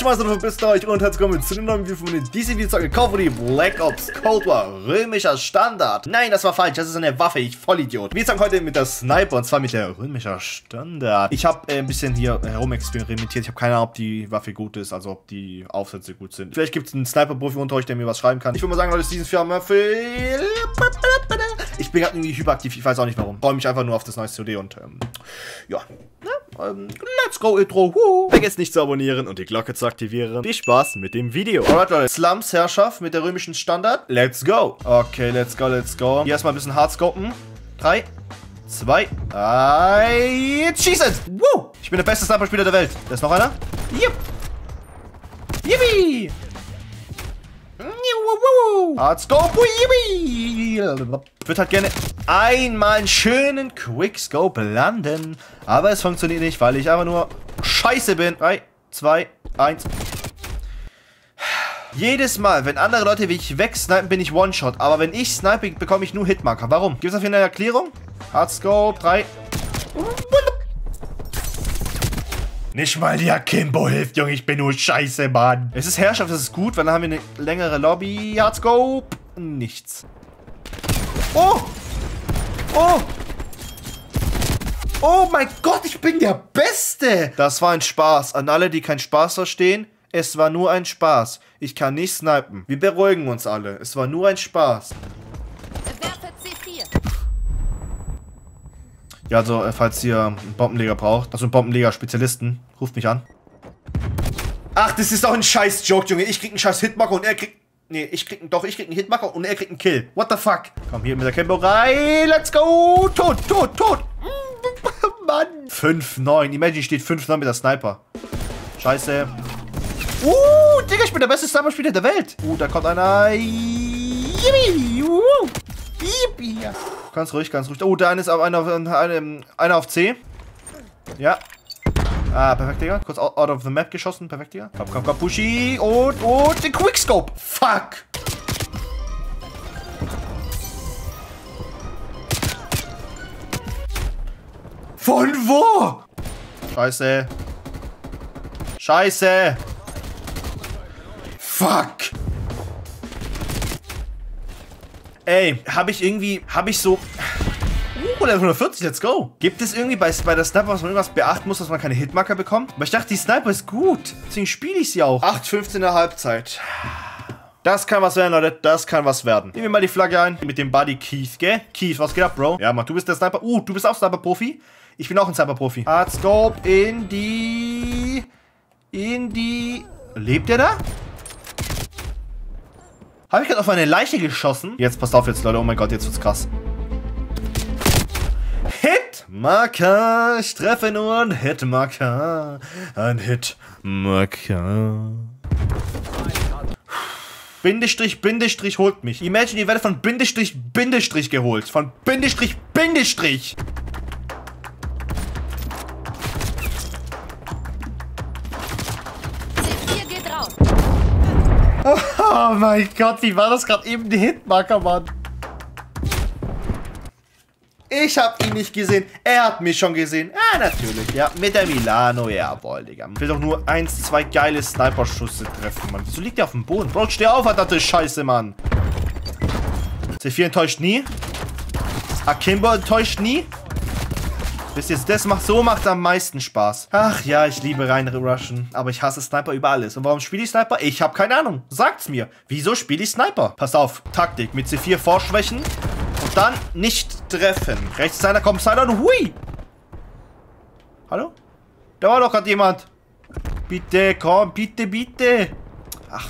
Meister, bist euch und herzlich willkommen zu einem neuen Video von diesem Video zur Call of Duty Black Ops Cold War, römischer Standard. Nein, das war falsch, das ist eine Waffe, ich Vollidiot. Wir zocken heute mit der Sniper und zwar mit der römischer Standard. Ich habe ein bisschen hier herumexperimentiert, ich habe keine Ahnung, ob die Waffe gut ist, also ob die Aufsätze gut sind. Vielleicht gibt es einen Sniper-Profi unter euch, der mir was schreiben kann. Ich würde mal sagen, Leute, dieses Jahr mal viel... Ich bin gerade irgendwie hyperaktiv, ich weiß auch nicht warum. Ich freue mich einfach nur auf das neue COD und ja. Let's go, Intro. Vergesst nicht zu abonnieren und die Glocke zu aktivieren. Viel Spaß mit dem Video. Alright, Leute. Slums Herrschaft mit der römischen Standard. Let's go. Okay, let's go, let's go. Hier erstmal ein bisschen hardscopen. 3, 2, 1. Schieß es! Woo! Ich bin der beste Sniper-Spieler der Welt. Da ist noch einer. Yep. Yippie! Hardscope. Yippie! Ich würde halt gerne einmal einen schönen Quickscope landen. Aber es funktioniert nicht, weil ich einfach nur scheiße bin. 3, 2, 1. Jedes Mal, wenn andere Leute wie ich wegsnipen, bin ich One-Shot. Aber wenn ich snipe, bekomme ich nur Hitmarker. Warum? Gibt es dafür eine Erklärung? Hardscope, 3. Nicht mal die Akimbo hilft, Junge. Ich bin nur scheiße, Mann. Es ist Herrschaft, das ist gut, weil dann haben wir eine längere Lobby. Hardscope. Nichts. Oh! Oh! Oh mein Gott, ich bin der Beste! Das war ein Spaß. An alle, die keinen Spaß verstehen, es war nur ein Spaß. Ich kann nicht snipen. Wir beruhigen uns alle. Es war nur ein Spaß. Ja, also, falls ihr einen Bombenleger braucht, also einen Bombenleger-Spezialisten, ruft mich an. Ach, das ist doch ein scheiß Joke, Junge. Ich krieg einen scheiß Hitmarker und er kriegt... Nee, ich krieg einen Hitmarker und er kriegt einen Kill. What the fuck? Komm hier mit der Campo rein. Let's go. Tot, tot, tot. Mann. 5-9. Imagine steht 5-9 mit der Sniper. Scheiße. Digga, ich bin der beste Sniper-Spieler der Welt. Da kommt einer. Yippie. Yippie. Ganz ruhig, ganz ruhig. Der eine ist auf einer auf C. Ja. Ah, perfekt, Digga. Kurz out of the map geschossen. Perfekt, Digga. Komm, komm, komm, Pushy. Und den Quickscope. Fuck. Von wo? Scheiße. Scheiße. Fuck. Ey, hab ich so... Level 140, let's go. Gibt es irgendwie bei der Sniper, was man irgendwas beachten muss, dass man keine Hitmarker bekommt? Aber ich dachte, die Sniper ist gut. Deswegen spiele ich sie auch. 8:15 in der Halbzeit. Das kann was werden, Leute. Das kann was werden. Nehmen wir mal die Flagge ein. Mit dem Buddy Keith, gell? Keith, was geht ab, Bro? Ja, Mann, du bist der Sniper. Du bist auch Sniper-Profi. Ich bin auch ein Sniper-Profi. Hardscope in die... Lebt der da? Habe ich gerade auf eine Leiche geschossen? Jetzt, passt auf jetzt, Leute. Oh mein Gott, jetzt wird's krass. Hitmarker, ich treffe nur einen Hitmarker. Ein Hitmarker. Bindestrich, Bindestrich holt mich. Imagine, ihr werdet von Bindestrich, Bindestrich geholt. Von Bindestrich, Bindestrich. Oh mein Gott, wie war das gerade eben, die Hitmarker, Mann? Ich hab ihn nicht gesehen. Er hat mich schon gesehen. Ah, natürlich. Ja, mit der Milano. Jawohl, Digga. Ich will doch nur 1, 2 geile Sniper-Schüsse treffen, Mann. Wieso liegt der auf dem Boden? Bro, steh auf, verdammte Scheiße, Mann. C4 enttäuscht nie. Akimbo enttäuscht nie. Wisst ihr, das macht am meisten Spaß. Ach ja, ich liebe rein Rushen. Aber ich hasse Sniper über alles. Und warum spiele ich Sniper? Ich habe keine Ahnung. Sagt's mir. Wieso spiele ich Sniper? Passt auf. Taktik. Mit C4 vorschwächen. Und dann nicht treffen. Rechts ist einer, kommt einer und hui. Hallo? Da war doch gerade jemand. Bitte, komm, bitte, bitte. Ach.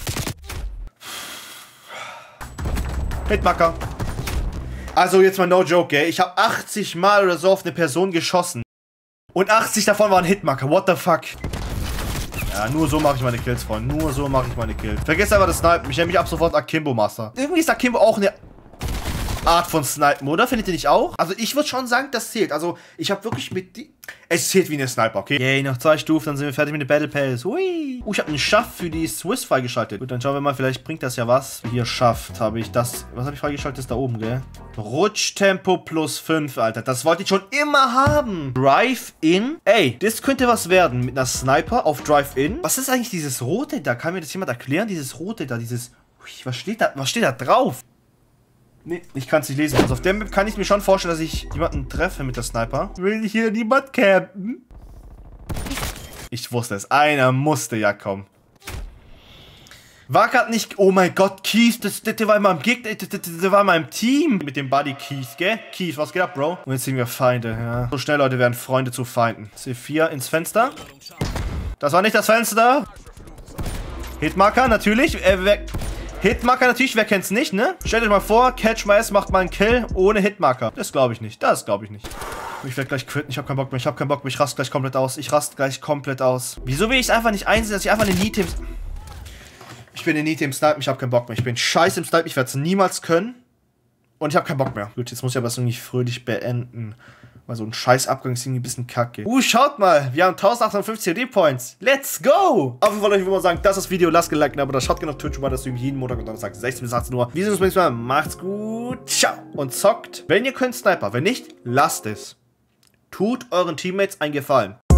Hitmarker. Also jetzt mal no joke, gell? Ich habe 80 Mal oder so auf eine Person geschossen. Und 80 davon waren Hitmarker. What the fuck? Ja, nur so mache ich meine Kills, Freunde. Nur so mache ich meine Kills. Vergesst einfach das Snipen. Ich nenne mich ab sofort Akimbo Master. Irgendwie ist Akimbo auch eine... Art von Snipen, oder? Findet ihr nicht auch? Also ich würde schon sagen, das zählt. Also ich habe wirklich mit die... Es zählt wie eine Sniper, okay? Yay, noch 2 Stufen, dann sind wir fertig mit dem Battle Pass. Hui. Ich habe einen Schaft für die Swiss freigeschaltet. Gut, dann schauen wir mal, vielleicht bringt das ja was. Hier Schaft habe ich das... Was habe ich freigeschaltet? Das ist da oben, gell? Rutschtempo plus 5, Alter. Das wollte ich schon immer haben. Drive-In. Ey, das könnte was werden mit einer Sniper auf Drive-In. Was ist eigentlich dieses Rote da? Kann mir das jemand erklären? Dieses Rote da, dieses... Ui, was steht da drauf? Nee, ich kann es nicht lesen. Also auf der Map kann ich mir schon vorstellen, dass ich jemanden treffe mit der Sniper. Will hier niemand campen? Ich wusste es. Einer musste ja kommen. War grad nicht... Oh mein Gott, Keith, der war in meinem Gegner... Der war in meinem Team. Mit dem Buddy Keith, gell? Keith, was geht ab, Bro? Und jetzt sehen wir Feinde, ja. So schnell, Leute, werden Freunde zu Feinden. C4 ins Fenster. Das war nicht das Fenster. Hitmarker, natürlich. Hitmarker natürlich, wer kennt's nicht, ne? Stellt euch mal vor, Catch My Ass macht mal einen Kill ohne Hitmarker. Das glaube ich nicht. Das glaube ich nicht. Ich werde gleich quitten. Ich habe keinen Bock mehr. Ich habe keinen Bock mehr. Ich raste gleich komplett aus. Wieso will ich es einfach nicht einsehen, dass ich einfach eine Niete im... Ich bin eine Niete im Snipen. Ich habe keinen Bock mehr. Ich bin scheiße im Snipen. Ich werde es niemals können. Und ich habe keinen Bock mehr. Gut, jetzt muss ich aber es irgendwie fröhlich beenden. Weil so ein scheiß Abgang ist irgendwie ein bisschen kacke. Schaut mal. Wir haben 1850 CD-Points. Let's go! Auf jeden Fall, ich würde mal sagen, das ist das Video. Lasst ein Like, aber das schaut gerne auf Twitch mal, das jeden Montag und Donnerstag 16 bis 18 Uhr. Wir sehen uns beim nächsten Mal. Macht's gut. Ciao. Und zockt. Wenn ihr könnt, Sniper. Wenn nicht, lasst es. Tut euren Teammates einen Gefallen.